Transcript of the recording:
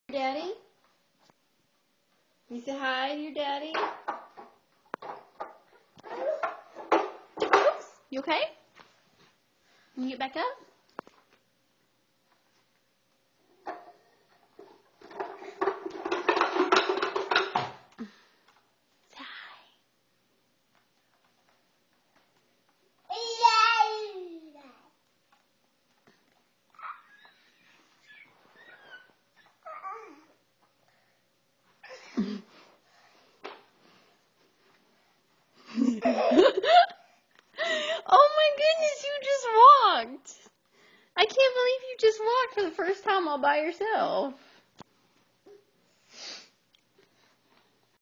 Daddy? You say hi to your daddy? Oops. You okay? Can you get back up? Say hi. Oh my goodness, you just walked. I can't believe you just walked for the first time all by yourself.